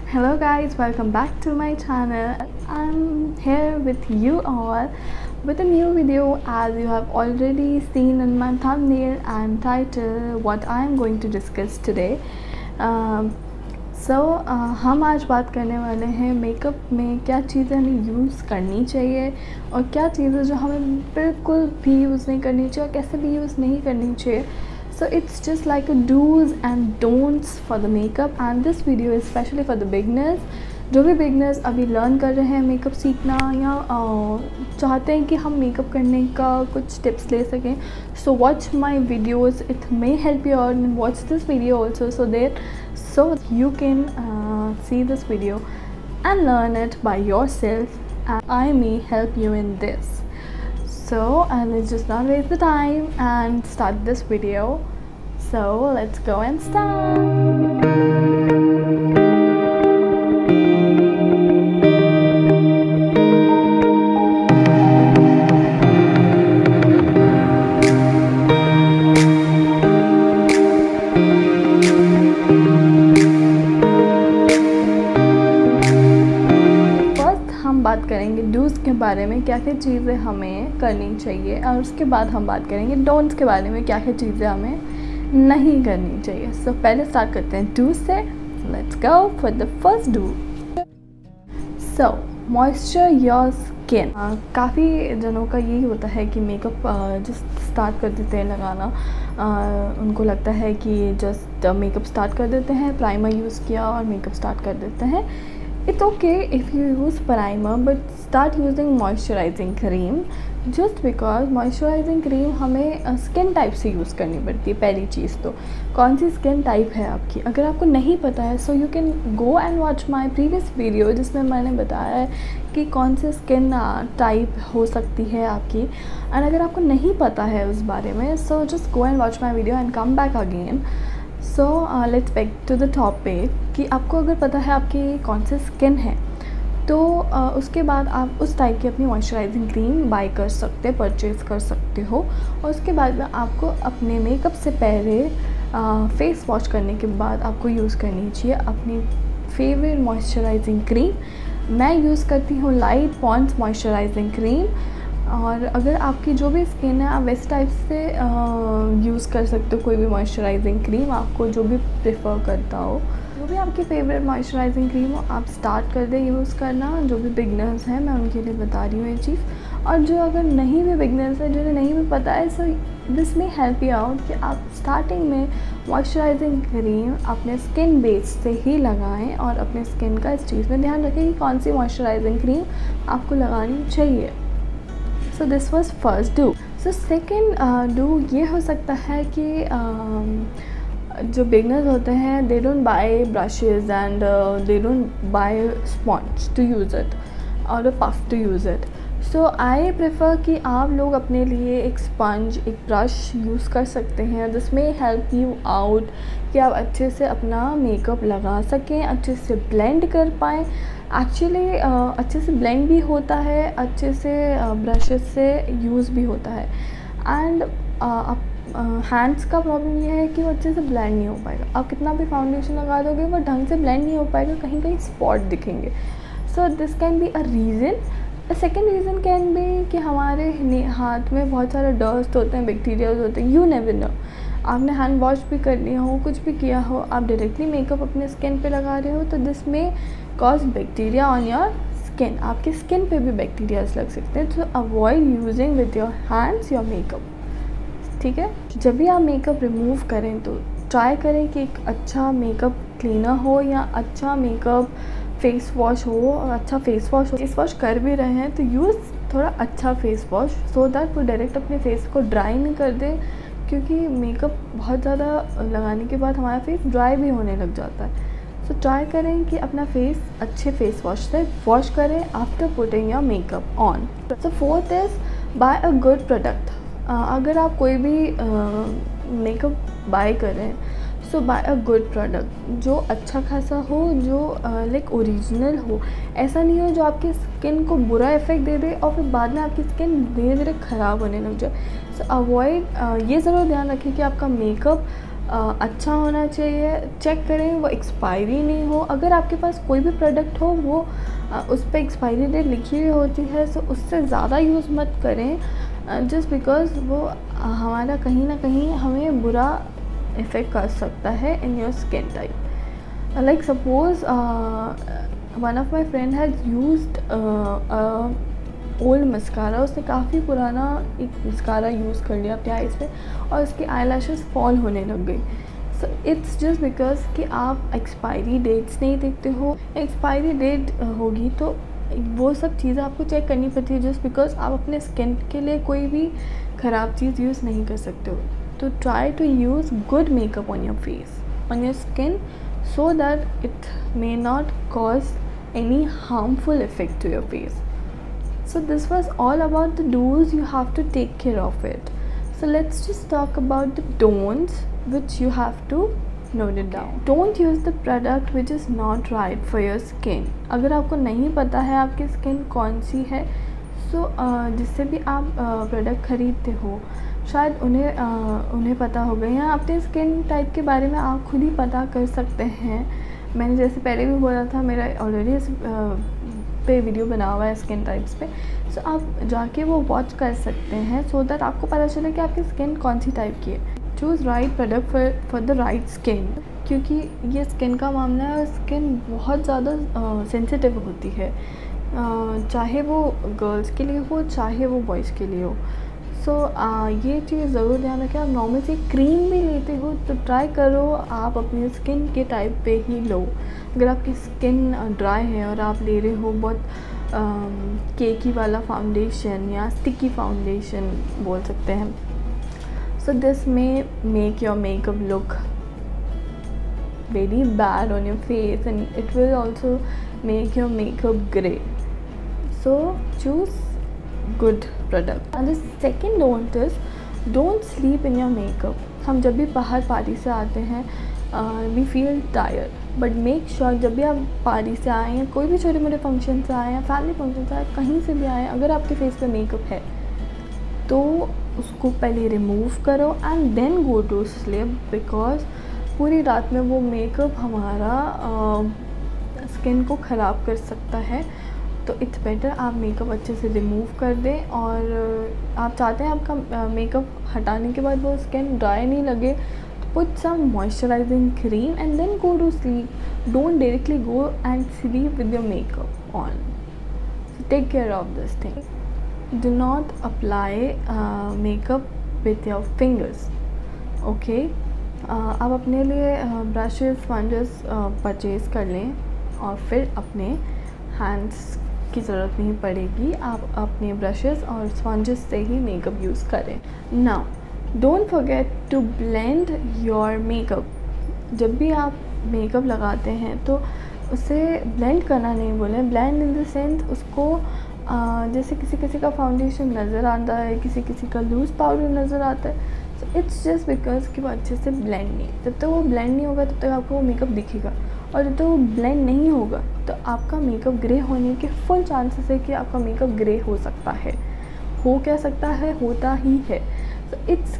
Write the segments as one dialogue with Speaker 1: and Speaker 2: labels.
Speaker 1: Hello guys, welcome back to my channel. I'm here with you all with a new video, as you have already seen in my thumbnail and title what I am going to discuss today. हम आज बात करने वाले हैं makeup में क्या चीज़ें हमें यूज़ करनी चाहिए और क्या चीज़ें जो हमें बिल्कुल भी यूज़ नहीं करनी चाहिए और कैसे भी यूज़ नहीं करनी चाहिए. So it's just like a do's and don'ts for the makeup, and this video is especially for the beginners. जो भी बिगनर्स अभी लर्न कर रहे हैं मेकअप सीखना या चाहते हैं कि हम मेकअप करने का कुछ टिप्स ले सकें. So watch my videos, it may help you out and watch this video also so you can see this video and learn it by yourself, and I may help you in this. So let's just not waste the time and start this video. So let's go and start. बात करेंगे dos के बारे में, क्या क्या चीज़ें हमें करनी चाहिए, और उसके बाद हम बात करेंगे डोंट्स के बारे में, क्या क्या चीज़ें हमें नहीं करनी चाहिए. सो पहले स्टार्ट करते हैं डू से. Let's go for the first do. So moisture your skin. काफ़ी जनों का यही होता है कि मेकअप जस्ट स्टार्ट कर देते हैं लगाना. उनको लगता है कि जस्ट मेकअप स्टार्ट कर देते हैं, प्राइमर यूज़ किया और मेकअप स्टार्ट कर देते हैं. It's okay if you use primer, but start using moisturizing cream, just because moisturizing cream हमें स्किन टाइप से यूज़ करनी पड़ती है. पहली चीज़ तो कौन सी स्किन टाइप है आपकी, अगर आपको नहीं पता है so you can go and watch my previous video जिसमें मैंने बताया है कि कौन सी स्किन टाइप हो सकती है आपकी. एंड अगर आपको नहीं पता है उस बारे में so just go and watch my video and come back again. So let's back to the topic कि आपको अगर पता है आपकी कौन सी स्किन है तो उसके बाद आप उस टाइप की अपनी मॉइस्चराइजिंग क्रीम बाय कर सकते, परचेज़ कर सकते हो. और उसके बाद में आपको अपने मेकअप से पहले फेस वॉश करने के बाद आपको यूज़ करनी चाहिए अपनी फेवरेट मॉइस्चराइजिंग क्रीम. मैं यूज़ करती हूँ लाइट पॉन्ड्स मॉइस्चराइजिंग क्रीम. और अगर आपकी जो भी स्किन है आप वैसे टाइप से यूज़ कर सकते हो कोई भी मॉइस्चराइजिंग क्रीम, आपको जो भी प्रेफर करता हो. जो भी आपकी फेवरेट मॉइस्चराइजिंग क्रीम हो आप स्टार्ट कर दें यूज़ करना. जो भी बिगनर्स हैं मैं उनके लिए बता रही हूँ ये चीज़. और जो अगर नहीं भी बिगनर्स हैं, जिन्हें नहीं भी पता है, so this may help you out कि आप स्टार्टिंग में मॉइस्चराइजिंग क्रीम अपने स्किन बेस से ही लगाएं और अपने स्किन का इस चीज़ में ध्यान रखें कि कौन सी मॉइस्चराइजिंग क्रीम आपको लगानी चाहिए. So this was first do. So second do ये हो सकता है कि जो बिगनर्स होते हैं they don't buy brushes and they don't buy sponge to use it और a puff to use it. So I prefer कि आप लोग अपने लिए एक स्पंज, एक ब्रश यूज़ कर सकते हैं. This may help you out कि आप अच्छे से अपना मेकअप लगा सकें, अच्छे से ब्लेंड कर पाएँ. एक्चुअली अच्छे से ब्लेंड भी होता है, अच्छे से ब्रशेस से यूज़ भी होता है. एंड हैंड्स का प्रॉब्लम ये है कि वो अच्छे से ब्लेंड नहीं हो पाएगा. आप कितना भी फाउंडेशन लगा दोगे वो ढंग से ब्लेंड नहीं हो पाएगा, कहीं कहीं स्पॉट दिखेंगे. So this can be a reason. The second reason can be कि हमारे हाथ में बहुत सारे डस्ट होते हैं, बैक्टीरियाज होते हैं. यू नेवर नो, आपने हैंड वॉश भी कर लिया हो, कुछ भी किया हो, आप डायरेक्टली मेकअप अपने स्किन पे लगा रहे हो तो this may cause bacteria on your skin. आपकी स्किन पे भी बैक्टीरियाज लग सकते हैं. तो avoid using with your hands your makeup. ठीक है, जब भी आप मेकअप रिमूव करें तो ट्राई करें कि एक अच्छा मेकअप क्लीनर हो या अच्छा मेकअप फेस वॉश हो. और अच्छा फेस वॉश कर भी रहे हैं तो यूज़ थोड़ा अच्छा फेस वॉश सो दैट वो डायरेक्ट अपने फेस को ड्राई नहीं कर दे, क्योंकि मेकअप बहुत ज़्यादा लगाने के बाद हमारा फेस ड्राई भी होने लग जाता है. सो ट्राई करें कि अपना फेस अच्छे फेस वॉश से वॉश करें after putting your makeup on. So fourth is buy a good product. अगर आप कोई भी मेकअप बाय करें so buy a good product जो अच्छा खासा हो, जो लाइक ओरिजिनल हो. ऐसा नहीं हो जो आपकी स्किन को बुरा इफ़ेक्ट दे दे और फिर बाद में आपकी स्किन धीरे धीरे ख़राब होने लग जाए. सो अवॉइड, ये ज़रूर ध्यान रखें कि आपका मेकअप अच्छा होना चाहिए। चेक करें वो एक्सपायरी नहीं हो। अगर आपके पास कोई भी प्रोडक्ट हो वो उस पर एक्सपायरी डेट लिखी हुई होती है, तो उससे ज़्यादा यूज़ मत करें जस्ट बिकॉज़ वो हमारा कहीं ना कहीं हमें बुरा इफ़ेक्ट कर सकता है in your skin type. Like suppose one of my friend has used old mascara. उसने काफ़ी पुराना एक मस्कारा यूज़ कर लिया अपने आईज़ पे और उसकी आई लैशेज़ फॉल होने लग गई। सो इट्स जस्ट बिकॉज कि आप एक्सपायरी डेट्स नहीं देखते हो। एक्सपायरी डेट होगी तो वो सब चीज़ें आपको चेक करनी पड़ती है जस्ट बिकॉज आप अपने स्किन के लिए कोई भी ख़राब चीज़ यूज़ नहीं कर सकते हो। तो try to use good makeup on your face, on your skin, so that it may not cause any harmful effect to your face. So this was all about the do's. You have to take care of it. So let's just talk about the don'ts which you have to note it down. Don't use the product which is not right for your skin. अगर आपको नहीं पता है आपकी skin कौन सी है, सो जिससे भी आप प्रोडक्ट ख़रीदते हो शायद उन्हें पता होगा या अपने स्किन टाइप के बारे में आप खुद ही पता कर सकते हैं। मैंने जैसे पहले भी बोला था, मेरा ऑलरेडी इस पे वीडियो बना हुआ है स्किन टाइप्स पे, सो आप जाके वो वॉच कर सकते हैं सो दैट आपको पता चले कि आपकी स्किन कौन सी टाइप की है। Choose right product for the right skin, क्योंकि ये स्किन का मामला है और स्किन बहुत ज़्यादा सेंसिटिव होती है, चाहे वो गर्ल्स के लिए हो चाहे वो बॉयज़ के लिए हो। सो ये चीज़ ज़रूर ध्यान रखें। आप नॉर्मल सी क्रीम भी लेते हो तो ट्राई करो आप अपनी स्किन के टाइप पे ही लो। अगर आपकी स्किन ड्राई है और आप ले रहे हो बहुत केकी वाला फाउंडेशन या स्टिकी फाउंडेशन बोल सकते हैं, so this may make your makeup look very bad on your face and it will also make your makeup grey. So choose good product. And the second don't is don't sleep in your makeup. हम जब भी बाहर party से आते हैं we feel tired, but make sure जब भी आप पार्टी से आए हैं, कोई भी छोटे मोटे फंक्शन से आए हैं, फैमिली फंक्शन से आए, कहीं से भी आए हैं, अगर आपके फेस पे मेकअप है तो उसको पहले रिमूव करो and then go to sleep, because पूरी रात में वो मेकअप हमारा स्किन को ख़राब कर सकता है। तो इट्स बेटर आप मेकअप अच्छे से रिमूव कर दें, और आप चाहते हैं आपका मेकअप हटाने के बाद वो स्किन ड्राई नहीं लगे, तो put some moisturising cream and then go to sleep. Don't directly go and sleep with your makeup on. Take care of this thing. Do not apply makeup with your fingers, okay. आप अपने लिए brushes sponges purchase कर लें और फिर अपने hands की ज़रूरत नहीं पड़ेगी, आप अपने ब्रशेस और स्पंजेस से ही मेकअप यूज़ करें। Now don't forget to blend your makeup. जब भी आप मेकअप लगाते हैं तो उसे ब्लेंड करना नहीं बोले, ब्लेंड इन द सेंस उसको जैसे किसी किसी का फाउंडेशन नज़र आता है, किसी किसी का लूज़ पाउडर नज़र आता है, सो इट्स जस्ट बिकॉज कि वो अच्छे से ब्लेंड नहीं। जब तक वो ब्लेंड नहीं होगा तब तक आपको वो मेकअप दिखेगा, और जब तक वो ब्लेंड नहीं होगा तो आपका मेकअप ग्रे होने के फुल चांसेस है कि आपका मेकअप ग्रे हो सकता है। हो क्या सकता है, होता ही है। तो it's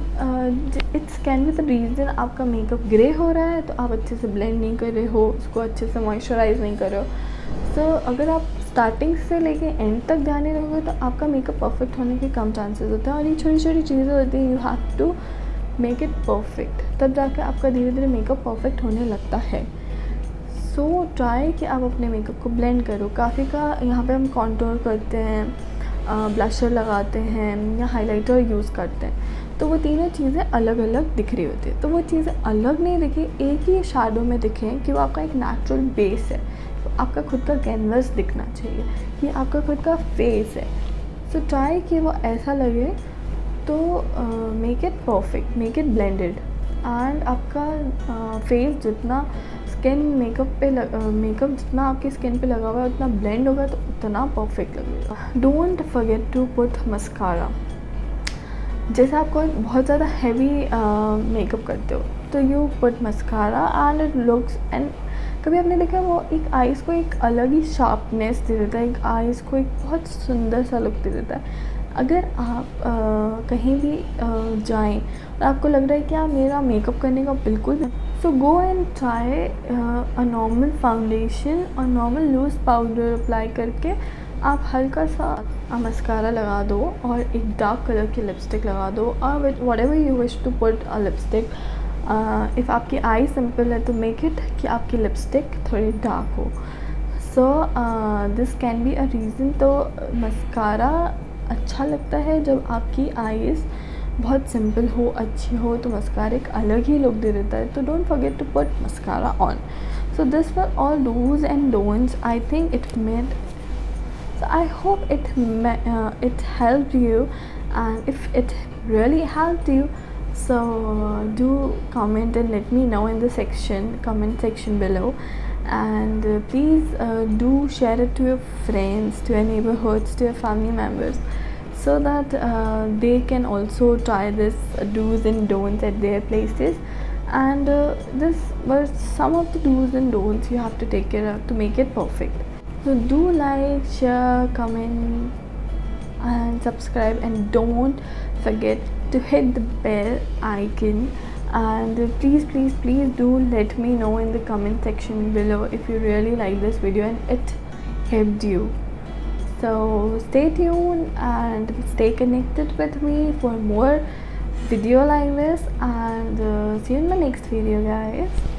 Speaker 1: can be the reason आपका मेकअप ग्रे हो रहा है, तो आप अच्छे से ब्लेंड नहीं कर रहे हो, उसको अच्छे से मॉइस्चराइज नहीं कर रहे हो। सो अगर आप स्टार्टिंग से लेके एंड तक ध्यान नहीं रखोगे तो आपका मेकअप परफेक्ट होने के कम चांसेस होते हैं, और ये छोटी छोटी चीज़ें होती हैं, you have to make it perfect, तब जाकर आपका धीरे धीरे मेकअप परफेक्ट होने लगता है। सो ट्राई कि आप अपने मेकअप को ब्लेंड करो। काफ़ी का यहाँ पे हम कॉन्टूर करते हैं, ब्लशर लगाते हैं या हाइलाइटर यूज़ करते हैं, तो वो तीनों चीज़ें अलग अलग दिख रही होती है। तो वो चीज़ें अलग नहीं दिखें, एक ही शैडो में दिखें कि वो आपका एक नेचुरल बेस है, तो आपका खुद का कैनवस दिखना चाहिए, ये आपका खुद का फेस है। सो ट्राई कि वो ऐसा लगे, तो make it perfect, make it blended, and आपका फेस जितना स्किन मेकअप जितना आपकी स्किन पे लगा हुआ है उतना ब्लेंड होगा तो उतना परफेक्ट लगेगा। Don't forget to put mascara. जैसे आप कोई बहुत ज़्यादा हैवी मेकअप करते हो तो you put mascara and it looks, and कभी आपने देखा वो एक आइज़ को एक अलग ही शार्पनेस दे देता है, एक आइज़ को एक बहुत सुंदर सा लुक दे देता है। अगर आप कहीं भी जाएं और आपको लग रहा है कि यार मेरा मेकअप करने का बिल्कुल, so go and try a normal foundation और नॉर्मल लूज़ पाउडर अप्लाई करके आप हल्का सा मस्कारा लगा दो और एक डार्क कलर की लिपस्टिक लगा दो, और with whatever you wish to put a lipstick. If आपकी आई सिंपल है तो मेक इट कि आपकी लिपस्टिक थोड़ी डार्क हो। So this can be a reason. तो मस्कारा अच्छा लगता है जब आपकी आईज़ बहुत सिंपल हो, अच्छी हो, तो मस्कारा एक अलग ही लुक दे देता है। तो don't forget to put mascara on. So this were all dos and don'ts. I think it made, so I hope it helped you, and if it really helped you, so do comment and let me know in the comment section below, and please do share it to your friends, to your neighborhoods, to your family members, so that they can also try this do's and don'ts at their places. And this were some of the do's and don'ts you have to take care of to make it perfect. So do like, share, comment and subscribe, and don't forget to hit the bell icon. And please do let me know in the comment section below if you really like this video and it helped you. So stay tuned and stay connected with me for more video like this, and see you in my next video, guys.